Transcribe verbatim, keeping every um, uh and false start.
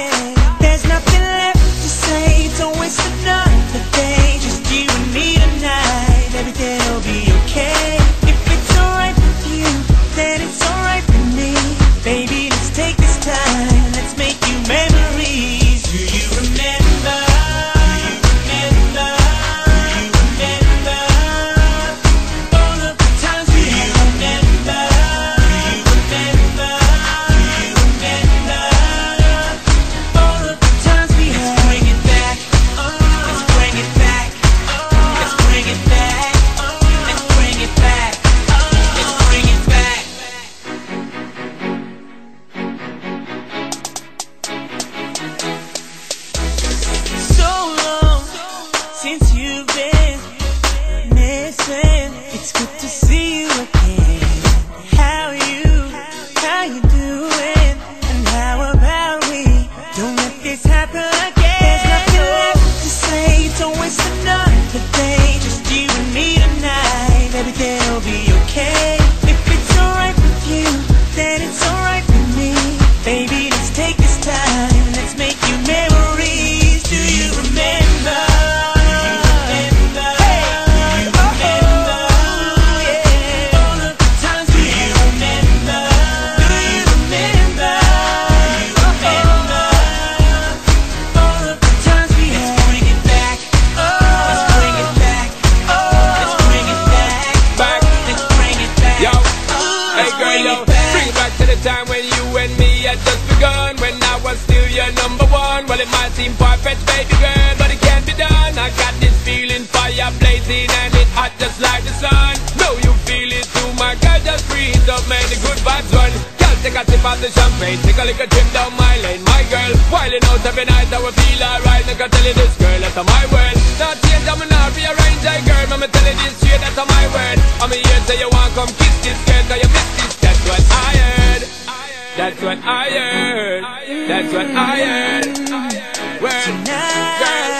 again. There's nothing left to say, don't waste another day. Just you and me tonight, everything'll be okay. If it's alright with you, then it's alright with me. Baby, let's take this time, let's make new memories. Do you remember? Do you remember? Do you remember all of the times we had? Do you remember? Do you remember? Do you remember all of the times we had? Let's bring it back. Let's bring it back. Let's bring it back. Let's bring it back. Let's bring it back. So long since you've been missing. It's good to see you again. How you, how you doing? And how about we don't let this happen again? There's nothing left to say, don't waste another day. Just you and me tonight, everything'll be okay. If it's alright with you, then it's alright with me. Baby, let's take this time, let's make new memories. Do you remember? Do you remember? Hey, do you remember? Yeah, all of the times. Do you remember? Do you remember? Do you remember all of the times we had? Let's bring it back. Let's bring it back. Let's bring it back. Back. Let's bring it back. Yo, hey Let's girl, bring yo, it back. bring it back to the time when you and me had just begun. When I was still your number one. Well, it might seem perfect, baby girl, but it can't be done. I got this feeling, fire blazing, and it hot just like the sun. Know you feel it too, my girl, just breathe up, man, the good vibes run. Girl, take a sip of the champagne, take a little trip down my lane. My girl, wilding out every night, I will feel alright. Like I tell you this, girl, that's my world. Not change, I'm not rearrange, I girl, I'ma tell you this straight, that's my word. I'm here, say you want come kiss this girl, cause you miss this, that's what I heard. That's what I heard. That's what I heard. Word. Tonight. Girl,